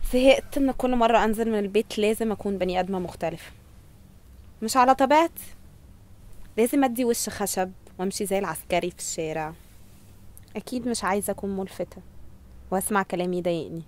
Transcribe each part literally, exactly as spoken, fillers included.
زهقت ان كل مرة انزل من البيت لازم اكون بني ادمة مختلفة، مش على طبيعتي. لازم ادي وش خشب وامشي زي العسكري في الشارع. اكيد مش عايزة اكون ملفتة واسمع كلام يضايقني.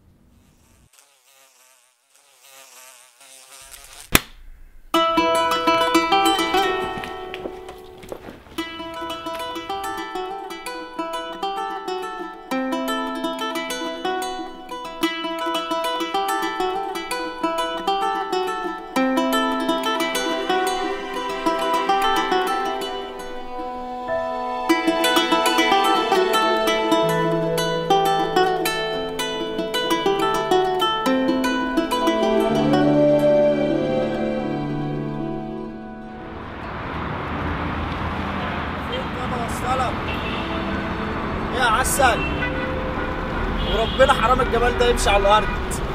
يا عسل وربنا حرام الجمال ده يمشي على الارض.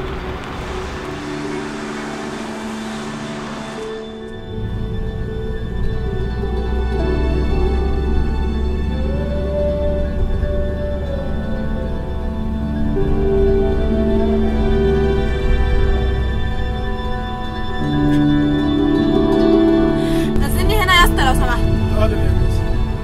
نزلني هنا يا اسطى لو سمحت. حاضر يا باشا.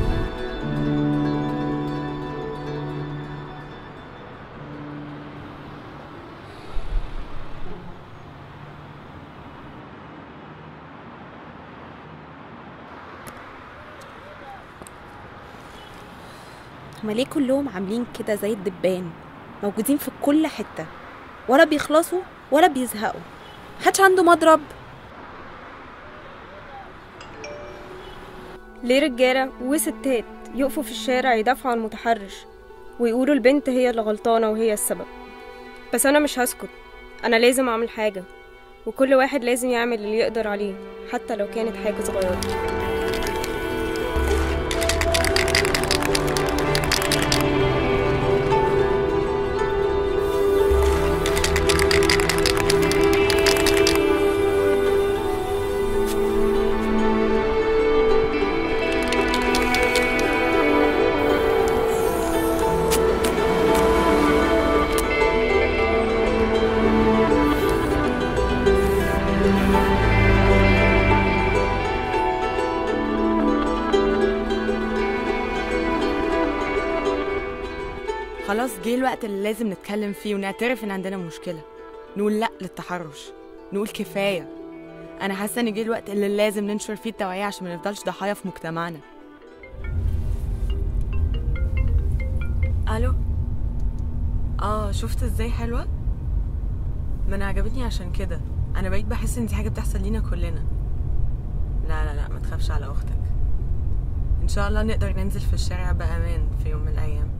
هما ليه كلهم عاملين كده زي الدبان، موجودين في كل حتة، ولا بيخلصوا ولا بيزهقوا، محدش عنده مضرب؟ ليه رجالة وستات يقفوا في الشارع يدافعوا عن المتحرش ويقولوا البنت هي اللي غلطانة وهي السبب؟ بس أنا مش هسكت، أنا لازم أعمل حاجة، وكل واحد لازم يعمل اللي يقدر عليه حتى لو كانت حاجة صغيرة. خلاص جه الوقت اللي لازم نتكلم فيه ونعترف ان عندنا مشكلة، نقول لأ للتحرش، نقول كفاية. أنا حاسة إن جه الوقت اللي لازم ننشر فيه التوعية عشان ما نفضلش ضحايا في مجتمعنا. ألو؟ آه شفت إزاي حلوة؟ ما أنا عجبتني عشان كده، أنا بقيت بحس إن دي حاجة بتحصل لينا كلنا. لا لا لا ما تخافش على أختك، إن شاء الله نقدر ننزل في الشارع بأمان في يوم من الأيام.